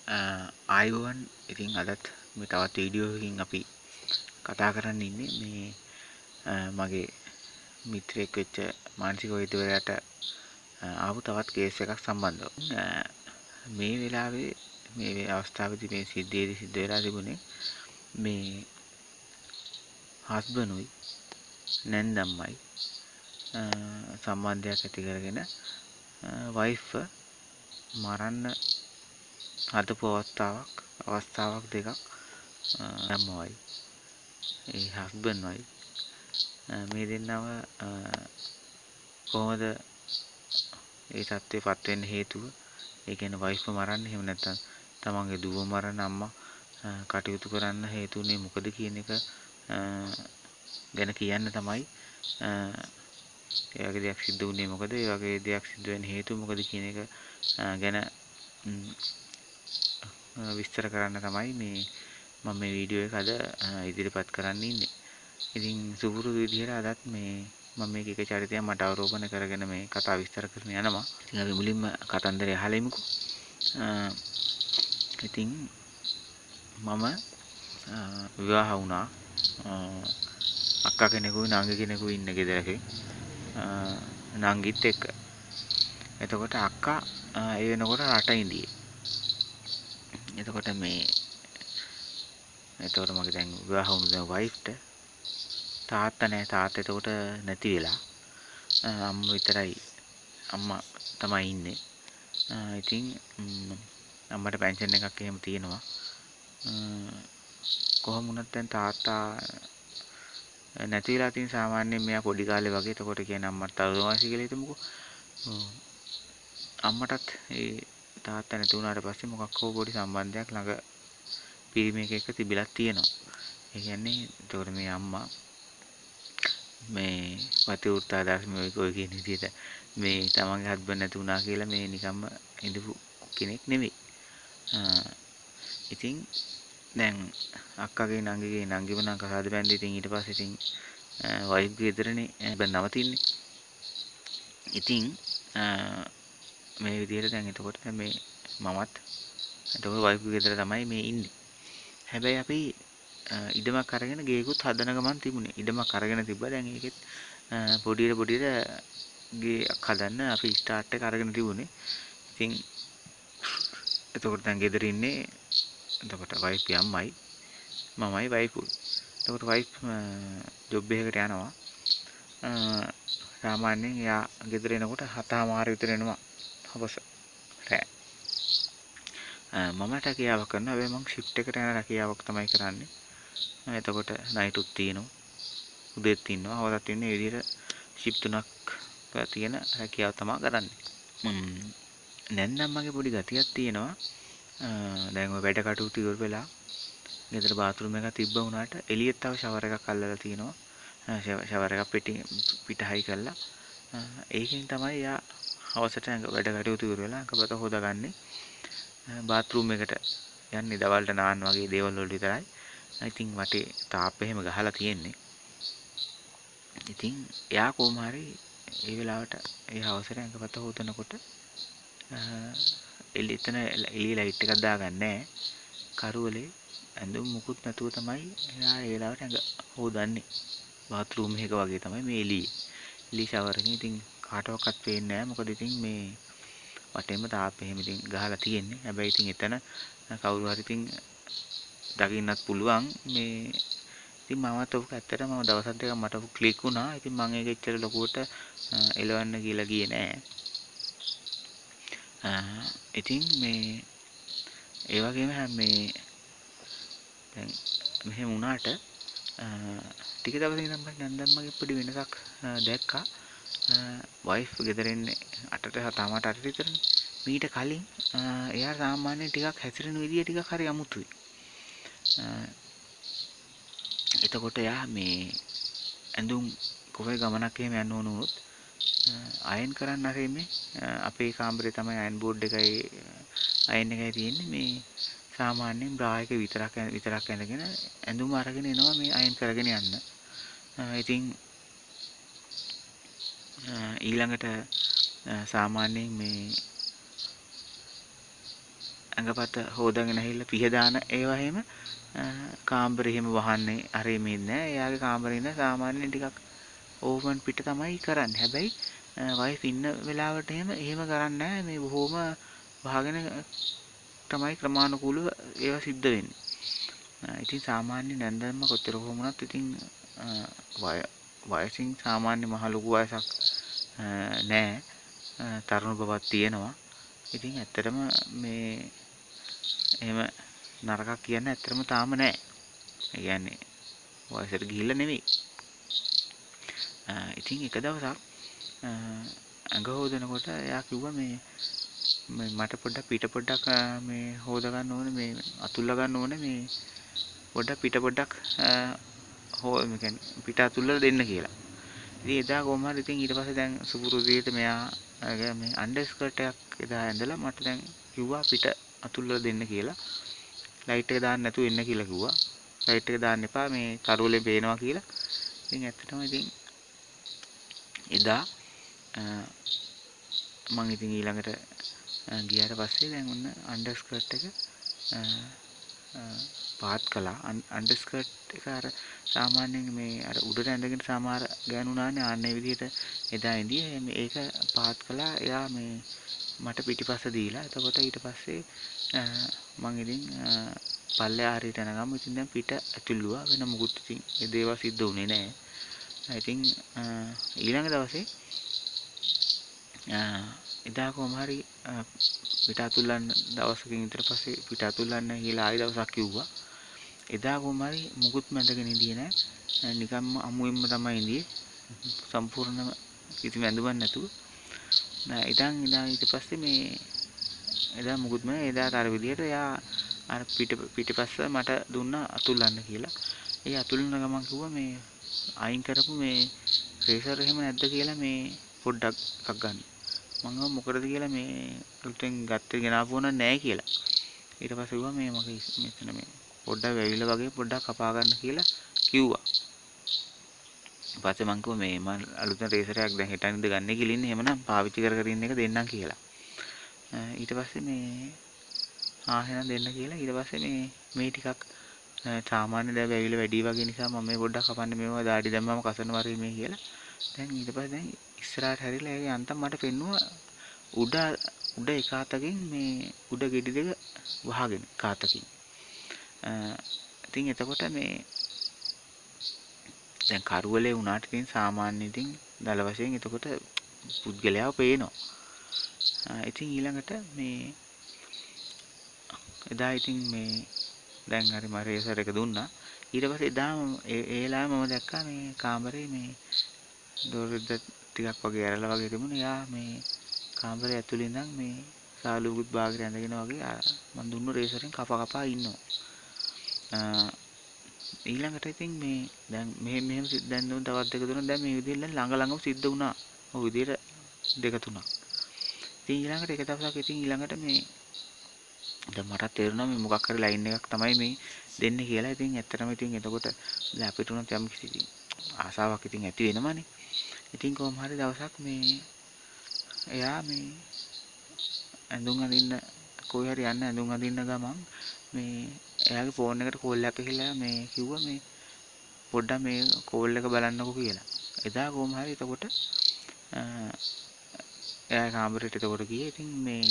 ආයුවන් ඉතින් අදත් මේ තවත් වීඩියෝ එකකින් අපි කතා කරන්න ඉන්නේ මේ මගේ මිත්‍රයෙක් වෙච්ච මානසික වෛද්‍යවරයාට ආපු තවත් කේස් එකක් සම්බන්ධව. මේ වෙලාවේ මේ අවස්ථාවේදී මේ සිද්ධියේදී සිද්ධ වෙලා තිබුණේ මේ හස්බන්ඩ්ුයි නැන්දම්මයි සම්බන්ධයක් ඇති කරගෙන වයිෆ් මරන්න හදපු අවස්ථාවක් දෙකක් අම්මවයි ඒ හස්බන්ඩ්වයි මේ දෙන්නව කොහොමද ඒ තත්ත්වයටපත් වෙන්න හේතුව ඒ කියන්නේ වයිෆ් මරන්න එහෙම නැත්නම් තමන්ගේ දුව මරන්න අම්මා කටයුතු කරන්න හේතුුනේ මොකද කියන එක ගැන කියන්න තමයි ඒ වගේ දෙයක් සිද්ධ වුණේ මොකද ඒ වගේ දෙයක් සිද්ධ වෙන්න හේතුව මොකද කියන එක ගැන විස්තර කරන්න තමයි මම මේ වීඩියෝ එක අද ඉදිරිපත් කරන්න ඉන්නේ. ඉතින් සුපුරුදු විදිහට අදත් මම මේක එක චරිතයක් මට අවරෝපණය කරගෙන මේ කතාව විස්තර කරන්න යනවා. ඉතින් අපි මුලින්ම කතන්දරය අහලා ඉමුකෝ. ඉතින් මම විවාහ වුණා අක්කා කෙනෙකුයි නංගි කෙනෙකුයි ඉන්න ගෙදරක නංගිත් එක්ක. එතකොට අක්කා ඒ වෙනකොට රට ඉඳියේ. එතකොට මගේ දැන් විවාහ වුණු දැන් වයිෆ්ට තාත්තා නැහැ. තාත්තා එතකොට නැති වෙලා අම්මා විතරයි. අම්මා තමයි ඉන්නේ. ඉතින් අම්මට පෙන්ෂන් එකක් එහෙම තියෙනවා. කොහොම වුණත් දැන් තාත්තා නැති වෙලා තියෙන සාමාන්‍යයෙන් මෙයා පොඩි කාලේ වගේ. එතකොට කියන්නේ අම්මට තරුණ කියලා හිතමුකෝ. අම්මටත් ඒ තාත්තා නැති වුණාට පස්සේ මොකක් හෝ පොඩි සම්බන්ධයක් ළඟ පිරිමියෙක් එක්ක තිබිලා තියෙනවා. ඒ කියන්නේ එතකොට මේ අම්මා මේ වතිවෘත්ත ආදර්ශමය ඔය කියන විදිහට මේ තමන්ගේ හස්බන්ඩ් නැති වුණා කියලා මේ නිකම්ම ඉඳපු කෙනෙක් නෙමෙයි. ඉතින් දැන් අක්කගේ නංගිම නම් කසාද බැන්දේ. ඉතින් ඊට පස්සේ ඉතින් වයිෆ්ගේ ගෙදරනේ නවතින්නේ. ඉතින් මේ විදිහට දැන් එතකොට මේ මමත් එතකොට වයිෆ්ගේ ගෙදර තමයි මේ ඉන්නේ. හැබැයි අපි ඉඩමක් අරගෙන ගේකුත් හදන ගමන් තිබුණේ. ඉඩමක් අරගෙන තිබ්බා. දැන් ඒකෙත් පොඩියට ගේක් හදන්න අපි ස්ටාර්ට් එක අරගෙන තිබුණේ. ඉතින් එතකොට දැන් ගෙදර ඉන්නේ එතකොට වයිෆ්ගේ අම්මයි මමයි වයිෆුයි. එතකොට වයිෆ් ජොබ් එකකට යනවා. සාමාන්‍යයෙන් එයා ගෙදර එනකොට 7:00 විතර එනවා හවස රෑ. මම රැකියාවක් කරනවා. හැබැයි මම ෂිෆ්ට් එකට යන රැකියාවක් තමයි කරන්නේ. එතකොට නයිටුත් තියෙනවා. උදේත් ඉන්නවා. හවසත් ඉන්නේ. මේ විදිහට ෂිෆ්ට් තුනක් තියෙන රැකියාව තමයි කරන්නේ. නැන්දම්මගේ පොඩි ගතියක් තියෙනවා. දැන් ඔය වැඩ කටයුතු ඉවර වෙලා ගෙදර බාත්රූම් එකක් තිබ්බ වුණාට එළියට තව ෂවර් එකක් අල්ලලා තියෙනවා. ෂවර් එකක් පිටහයි කරලා ඒකෙන් තමයි යා හවසට වැඩ කටයුතු ඉවර වෙලා අඟපත හොදාගන්නේ. බාත්රූම් එකට යන්නේ දවල්ට නාන්න වගේ දේවල් වලට විතරයි. ඉතින් වටේ තාප්ප එහෙම ගහලා තියෙන්නේ. ඉතින් එයා කොහොම හරි ඒ වෙලාවට ඒ හවසට අඟපත හොදනකොට එළිය ලයිට් එකක් දාගන්නේ කරුවලේ ඇඳුම් මුකුත් නැතුව තමයි එයා ඒ වෙලාවට ඇඟ හොදන්නේ. බාත්රූම් එකක වගේ තමයි මේ එළිය ෂවර් එකේ. ඉතින් කාටවත් පේන්නේ නැහැ. මොකද ඉතින් මේ වටේම තාප්ප එහෙම ඉතින් ගහලා තියෙන්නේ. හැබැයි ඉතින් එතන කවුරු හරි ඉතින් දකින්නත් පුළුවන්. ඉතින් මමත් ඔක ඇත්තටම දවස් දෙකක් මට ක්ලික් වුණා. ඉතින් මම ඒක එච්චර ලොකුවට එලවන්න කියලා ගියේ නෑ. ඉතින් ඒ වගේම දැන් මෙහෙම වුණාට ටික දවසකින් නම් නැන්දම්මගේ පොඩි වෙනසක් දැක්කා. වයිෆ් ගෙදර එන්නේ 8:00 විතරනේ. මීට කලින් එයා සාමාන්‍යයෙන් ටිකක් හැසිරෙන විදිය ටිකක් හරි අමුතුයි. එතකොට එයා ඇඳුම් කොහේ ගමනක් එහෙම යන්න ඕන වුණොත් අයන් කරන්න හරින්නේ අපේ කාමරේ තමයි අයන් බෝඩ් එකයි අයන් එකයි තියෙන්නේ. සාමාන්‍යයෙන් බ්‍රා එක විතරක් ඇඳගෙන ඇඳුම අරගෙන එනවා මේ අයන් කරගෙන යන්න. ඉතින් ඊළඟට සාමාන්‍යයෙන් ඇඟපත හොදාගෙන ඇහිල්ලා පිහ දාන ඒවා එහෙම කාමරේ එහෙම වහන්නේ අර මේ නෑ. එයාගේ කාමරේ ඉන්න සාමාන්‍ය ටිකක් ඕපන් පිට තමයි කරන්නේ. හැබැයි වයිෆ් ඉන්න වෙලාවට එහෙම කරන්නේ නෑ. මේ බොහොම වහගෙන තමයි ක්‍රමානුකූලව ඒවා සිද්ධ වෙන්නේ. ඉතින් සාමාන්‍ය නැන්දම්ම කොතර කොහොමුණත් ඉතින් වයසින් සාමාන්‍ය මහ ලොකු වයසක් නෑ. තරුණ බවක් තියෙනවා. ඉතින් ඇත්තටම මේ එහෙම නරකක් කියන්න ඇත්තටම තාම නෑ. ඒ කියන්නේ වයසට ගිහිල්ලා නෙවෙයි. ඉතින් එක දවසක් ඇඟ හොදනකොට එයා කිව්වා මේ මට පොඩ්ඩක් පිට පොඩ්ඩක් මේ හොද ගන්න ඕනේ, මේ අතුල්ලා ගන්න ඕනේ, මේ පොඩ්ඩක් පිට පොඩ්ඩක් මේ කියන්නේ පිට අතුල්ලා දෙන්න කියලා. ඉතින් එදා කොහොම හරි ඉතින් ඊට පස්සේ දැන් සුපුරුදු විදිහට මෙයා මේ අන්ඩර් ස්කර්ට් එකක් එදා ඇඳලා මට දැන් කිව්වා පිට අතුල්ලා දෙන්න කියලා. ලයිට් එක දාන්න නැතුව එන්න කියලා කිව්වා. ලයිට් එක දාන්න එපා, මේ කරුවලෙන් පේනවා කියලා. ඉතින් ඇත්තටම ඉතින් එදා මම ඉතින් ඊළඟට ගියාට පස්සේ දැන් ඔන්න අන්ඩර් ස්කර්ට් එක පාත් කළා. අන්ඩර් ස්කර්ට් එක අර සාමාන්‍යයෙන් මේ අර උඩට ඇඳගෙන සමහර ගෑනුනානේ ආන්නේ විදිහට එදා ඉඳියේ මේක පාත් කළා. එයා මේ මට පිටිපස්ස දීලා. එතකොට ඊට පස්සේ මම ඉතින් පල්ලෙහා හරියට යනගම ඉතින් දැන් පිට ඇතුළුවා. වෙන මොකුත් ඉතින් ඒ දේවල් සිද්ධ වුණේ නැහැ. ඉතින් ඊළඟ දවසේ එදා කොහොම හරි පිට අතුල්ලන්න දවසකින් විතර පස්සේ පිට අතුල්ලන්න කියලා ආයෙ දවසක් කිව්වා. එදා කොහොම හරි මුකුත් මැදගෙන ඉඳියේ නැහැ. නිකම්ම අමුෙම්ම තමයි ඉඳියේ. සම්පූර්ණම කිසිම ඇඳුමක් නැතුව. ඉතින් ඊට පස්සේ මේ එදා මුකුත් මම එදාට අර විදියට එයා අර පිටිපස්ස මට දුන්නා අතුල්ලන්න කියලා. ඒ අතුල්ලන ගමන් කිව්වා මේ අයින් කරපු මේ රේසර් එහෙම නැද්ද කියලා මේ පොඩ්ඩක් එකක් ගන්න. මම මොකටද කියලා මේ අලුතෙන් ගත්තේ ගෙනාවුවා නැහැ කියලා. ඊට පස්සේ කිව්වා මේ මගේ මෙතන මේ පොඩ්ඩක් වැවිලා වගේ පොඩ්ඩක් කපා ගන්න කියලා කිව්වා. ඊපස්සේ මං කිව්වා මේ මම අලුතෙන් රේසරයක් දැන් හෙටනින්ද ගන්න කියලා ඉන්නේ. එහෙමනම් පාවිච්චි කර කර ඉන්න එක දෙන්නම් කියලා. ඊට පස්සේ මේ එහෙනම් දෙන්න කියලා. ඊට පස්සේ මේ ටිකක් සාමාන්‍ය දැන් වැවිලා වැඩි වගේ නිසා මම මේ පොඩ්ඩක් කපන්න මේවා දාඩි දැම්මම කසන වරේ මේ කියලා. දැන් ඊට පස්සේ දැන් ඉස්සරහට හැරිලා ඒකේ අන්තම් මට පෙන්නුවා උඩ එක අතකින් මේ උඩ ගෙඩි දෙක වහගෙන කාතකින්. ඉතින් එතකොට මේ දැන් කරුවලේ වුණාට ඉතින් සාමාන්‍ය ඉතින් දල වශයෙන් එතකොට පුද්ගලයාව පේනවා. ඉතින් ඊළඟට මේ එදා ඉතින් මේ දැන් හරි මම රේසර් එක දුන්නා. ඊට පස්සේ එදා ඒ වෙලාවේ මම දැක්කා මේ කාමරේ මේ දොරෙද්ද ටිකක් වගේ ඇරලා වගේ තිබුණා. යා මේ කාමරේ ඇතුළේ ඉඳන් මේ සාලුකුත් බාගට ඇඳගෙන වගේ මම දුන්නු රේසරෙන් කපා ඉන්නවා. ඊළඟට ඉතින් මේ දැන් මෙහෙම දැන් දුන්න තවත් දෙක තුනක් දැන් මේ විදිහෙන් ළඟම සිද්ධ වුණා. ඔය විදිහට දෙක තුනක්. ඉතින් ඊළඟට එක දවසක් ඉතින් ඊළඟට මේ දැන් මට තේරුණා මේ මොකක් හරි ලයින් එකක් තමයි මේ දෙන්නේ කියලා. ඉතින් ඇත්තටම ඉතින් එතකොට දැන් අපිට උනත් යම් කිසි ආසාවක් ඉතින් ඇති වෙනවනේ. ඉතින් කොහොම හරි දවසක් මේ එයා මේ ඇඳුම් අඳින්න කොයි හරි යන්න ඇඳුම් අඳින්න ගමන් මේ එයාගේ ෆෝන් එකට කෝල් එකක් ඇහිලා මේ කිව්වා මේ පොඩ්ඩක් මේ කෝල් එක බලන්නකෝ කියලා. එදා කොහොම හරි එතකොට එයා කාමරේට එතකොට ගියේ. ඉතින් මේ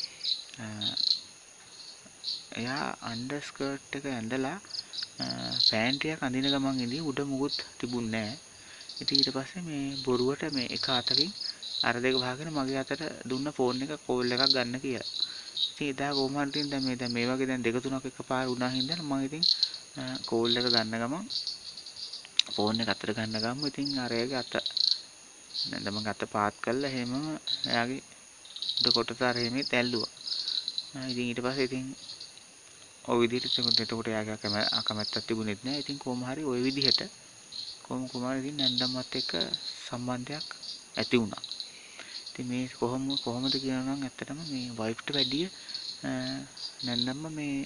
එයා අන්ඩර් ස්කර්ට් එක ඇඳලා පෑන්ටියක් අඳින ගමන් ඉඳි උඩ මුකුත් තිබුණේ නැහැ. ඉතින් ඊට පස්සේ මේ බොරුවට මේ එක අතකින් අර දෙක වහගෙන මගේ අතට දුන්න ෆෝන් එක කෝල් එකක් ගන්න කියලා. ඉතින් එදා කොහොම හරි දැන් මේ වගේ දැන් දෙක තුනක් එකපාර වුණා හින්දා මම ඉතින් කෝල් එක ගන්න ගමන් ෆෝන් එක අතට ගන්න ගමන් ඉතින් අර එයාගේ අත දැන් මම අත පාත් කළා එහෙමම එයාගේ උඩ කොටස අර එහෙමත් ඇල්ලුවා. ඉතින් ඊට පස්සේ ඉතින් ඔය විදිහට එතකොට එයාගේ අකමැත්තක් තිබුණෙත් නැහැ. ඉතින් කොහොම හරි ওই විදිහට කොහොම හරි ඉතින් නැන්දම්මත් එක්ක සම්බන්ධයක් ඇති වුණා. ඉතින් මේ කොහොමද කියනවා නම් ඇත්තටම මේ වයිෆ්ට වැඩිය නැන්දම්ම මේ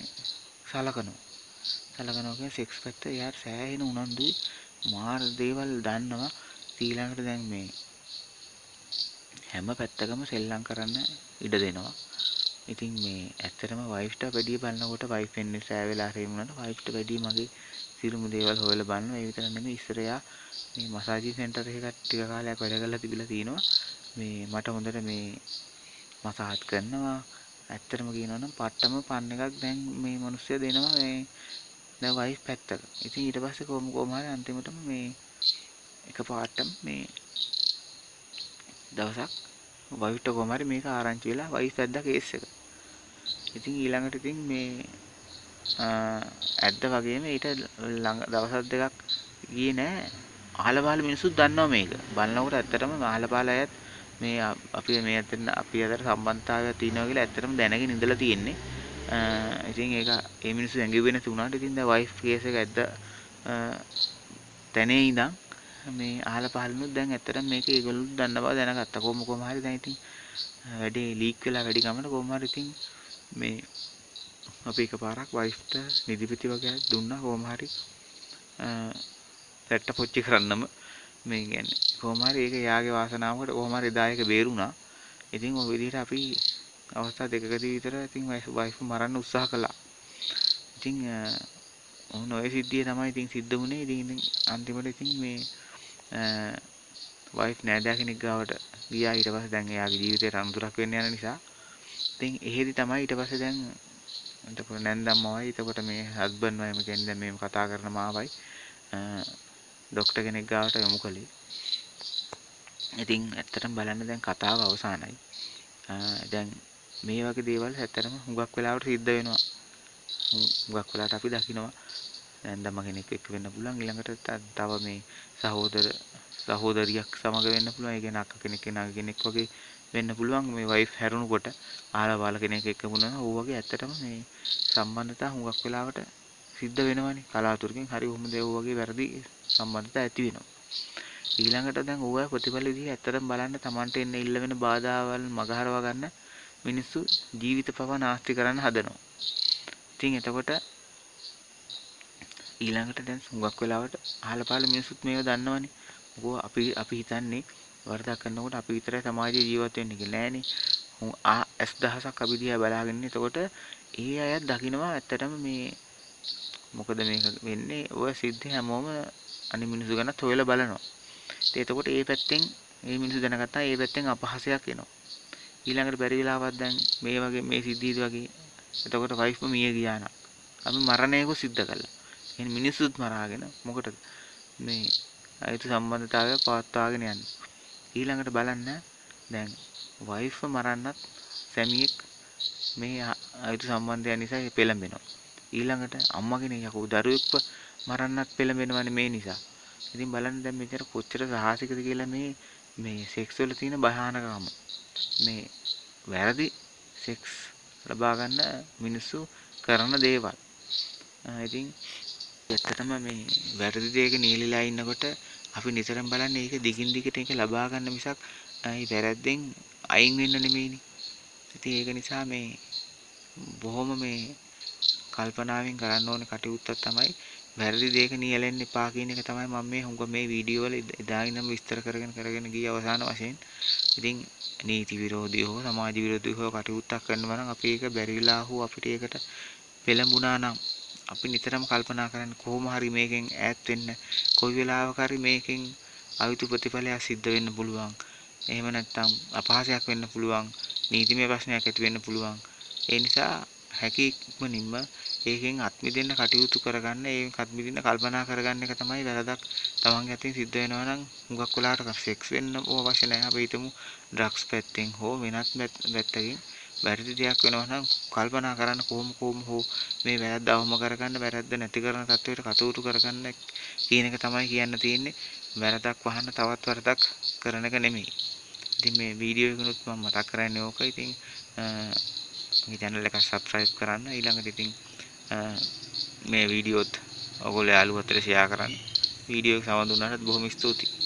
සලකනවා කියන්නේ සෙක්ස් පැත්ත එයාට සෑහෙන උනන්දුයි. මාර දේවල් දන්නවා. ඊළඟට දැන් මේ හැම පැත්තකම සෙල්ලම් කරන්න ඉඩ දෙනවා. ඉතින් මේ ඇත්තටම වයිෆ්ට වැඩිය බලනකොට වයිෆ් වෙන්නේ සෑ වෙලා හරි වුණාට වයිෆ්ට වැඩිය මගේ සිරුමු දේවල් හොයලා බලනවා. ඒ විතර නෙමෙයි ඉස්සරයා මේ මසාජි සෙන්ටර් එකකට ටික කාලයක් වැඩ කරලා තිබිලා තිනවා. මේ මට හොඳට මේ මසාජ් කරනවා. ඇත්තටම කියනවා නම් පට්ටම පන් එකක් දැන් මේ මිනිස්සු දෙනවා මේ දැන් වයිෆ් පැත්තක. ඉතින් ඊට පස්සේ කොහොම හරි අන්තිමටම මේ එකපාරටම මේ දවසක් වයිෆ්ට කොහොම හරි මේක ආරංචි වෙලා වයිෆ් ඇද්දා කේස් එක. ඉතින් ඊළඟට ඉතින් මේ ඇද්ද වගේම ඊට ළඟ දවස් දෙකක් ගියේ නෑ. අහල පහල මිනිස්සුත් දන්නවා මේක. බලනකොට ඇත්තටම අහල පහල අයත් මේ අපි අතර සම්බන්ධතාවයක් තියෙනවා කියලා ඇත්තටම දැනගෙන ඉඳලා තියෙන්නේ. ඉතින් ඒක ඒ මිනිස්සු ඇඟිව්වේ නැති වුණාට ඉතින් දැන් වයිෆ් කේස් එක ඇද්ද තැනේ ඉඳන් මේ අහල පහලනුත් දැන් ඇත්තටම මේක ඒගොල්ලෝ දන්න බව දැනගත්තා. කොහොම හරි දැන් ඉතින් වැඩේ ලීක් වෙලා වැඩි ගමන කොහොම හරි ඉතින් මේ අපි එකපාරක් වයිෆ්ට නිදිපිති වගේ දුන්නා කොහොම හරි සැට්ට පොච්චි කරන්නම මේ කියන්නේ කොහොම හරි ඒක යාගේ වාසනාවකට කොහොම හරි එදා ඒක බේරුණා. ඉතින් ඔය විදිහට අපි අවස්ථා දෙකකදී විතර ඉතින් වයිෆ් මරන්න උත්සාහ කළා. ඉතින් ඔන්න ඔය සිද්ධිය තමයි ඉතින් සිද්ධ වුණේ. ඉතින් අන්තිමට ඉතින් මේ වයිෆ් නෑදෑ කෙනෙක් ගාවට ගියා. ඊට පස්සේ දැන් එයාගේ ජීවිතේට අනුතරක් වෙන්න යන නිසා ඉතින් එහෙදි තමයි ඊට පස්සේ දැන් එතකොට නැන්දම්මවයි එතකොට මේ හස්බන්ඩ් වයිම කියන්නේ දැන් මේ කතා කරන මාවයි ડોක්ටර් කෙනෙක් ගාවට යමු කළේ. ඉතින් ඇත්තටම බලන්න දැන් කතාව අවසానයි. දැන් මේ වගේ දේවල් ඇත්තටම හුඟක් වෙලාවට සිද්ධ වෙනවා. හුඟක් වෙලාවට අපි දකිනවා නැන්දම්ම කෙනෙක් එක්ක වෙන්න පුළුවන්. ඊළඟට තව මේ සහෝදරියක් සමග වෙන්න පුළුවන්. ඒ කියන්නේ අක්කා කෙනෙක් කෙනා කෙනෙක් වගේ වෙන්න පුළුවන්. මේ වයිෆ් හැරුණකොට ආලවාල කෙනෙක් එක්ක වුණා. ඕ වගේ ඇත්තටම මේ සම්බන්ධතා හුඟක් වෙලාවට සිද්ධ වෙනවනේ. කලාතුරකින් හරි ඔහොම දේව වගේ වැරදි සම්බන්ධතා ඇති වෙනවා. ඊළඟට දැන් ඕවා ප්‍රතිඵල විදිහ ඇත්තටම බලන්න Tamanට එන්න ඉල්ල වෙන බාධාවල් මගහරව ගන්න මිනිස්සු ජීවිත පව නාස්ති කරන්න හදනවා. ඉතින් එතකොට ඊළඟට දැන් හුඟක් වෙලාවට අහල පහල මිනිස්සුත් මේව දන්නවනේ. මොකෝ අපි හිතන්නේ වරදක් කරනකොට අපි විතරයි සමාජයේ ජීවත් වෙන්නේ කියලා නෑනේ. S දහසක් අපි දිහා බලාගෙන ඉන්නේ. එතකොට ඒ අයත් දකිනවා ඇත්තටම මේ මොකද මේක වෙන්නේ. ඔය සිද්ධි හැමෝම අනිත් මිනිස්සු ගැනත් හොයලා බලනවා. ඉතින් එතකොට ඒ පැත්තෙන් මේ මිනිස්සු දැනගත්තා ඒ පැත්තෙන් අපහාසයක් එනවා. ඊළඟට බැරි වෙලාවක් දැන් මේ වගේ මේ සිද්ධියද වගේ එතකොට වයිෆ්ම මිය ගියා නම් අපි මරණයක සිද්ධ කළා. එහෙනම් මිනිස්සුත් මරාගෙන මොකටද මේ අයිති සම්බන්ධතාවය පවත්වාගෙන යන්නේ. ඊළඟට බලන්න දැන් වයිෆ් මරන්නත් සැමියෙක් මේ අයිති සම්බන්ධය නිසා පෙළඹෙනවා. ඊළඟට අම්මා කෙනෙක් යකෝ දරුවෙක්ව මරන්නත් පෙළඹෙනවනේ මේ නිසා. ඉතින් බලන්න දැන් මෙතන කොච්චර සාහසිකද කියලා මේ සෙක්ස් වල තියෙන භයානකම. මේ වැරදි සෙක්ස් ලබා ගන්න මිනිස්සු කරන දේවල්. ඉතින් ඇත්තටම මේ වැරදි දෙයක නියැලිලා ඉන්නකොට අපි නිතරම බලන්නේ ඒක දිගින් දිගට ඒක ලබා ගන්න මිසක් ඒ වැරද්දෙන් අයින් වෙන්න නෙමෙයිනේ. ඉතින් ඒක නිසා මේ බොහොම මේ කල්පනාවෙන් කරන්න ඕනේ කටයුත්තක් තමයි වැරදි දෙයක නියැලෙන්න එපා කියන එක තමයි මම මේ හුඟ මේ වීඩියෝ වල එදාගෙනම විස්තර කරගෙන ගිය අවසාන වශයෙන්. ඉතින් නීති විරෝධී හෝ සමාජ විරෝධී හෝ කටයුත්තක් කරනවා නම් අපි ඒක බැරිලා හෝ අපිට ඒකට පෙළඹුණා නම් අපි නිතරම කල්පනා කරන්න කොහොම හරි මේකෙන් ඈත් වෙන්න කොයි වෙලාවක හරි මේකෙන් අයුතු ප්‍රතිඵලයක් සිද්ධ වෙන්න පුළුවන්. එහෙම නැත්නම් අපහාසයක් වෙන්න පුළුවන්. නීතිමය ප්‍රශ්නයක් ඇති වෙන්න පුළුවන්. ඒ නිසා හැකි ඉක්මනින්ම ඒකෙන් අත්මිදෙන්න කටයුතු කරගන්න ඒකෙන් අත්මිදින්න කල්පනා කරගන්න එක තමයි වැරදක් තමන්ගේ අතින් සිද්ධ වෙනවා නම් හුඟක් වෙලාවට සෙක්ස් වෙන්න අවශ්‍ය නැහැ. අපි හිතමු ඩ්‍රග්ස් පැත්තෙන් හෝ වෙනත් පැත්තකින් වැරදි දෙයක් වෙනවා නම් කල්පනා කරන්න කොහොම හෝ මේ වැරද්ද අවම කරගන්න වැරද්ද නැති කරන තත්වයට කටයුතු කරගන්න කියන එක තමයි කියන්න තියෙන්නේ. වැරදක් වහන්න තවත් වරදක් කරන එක නෙමෙයි. ඉතින් මේ වීඩියෝ එකනොත් මම මතක් කරන්නේ ඕක. ඉතින් මගේ channel එක subscribe කරන්න. ඊළඟට ඉතින් මේ වීඩියෝත් ඔයගොල්ලෝ යාළුවෝ අතර share කරන්න. වීඩියෝ එක සමන් දුන්නාට බොහොම ස්තුතියි.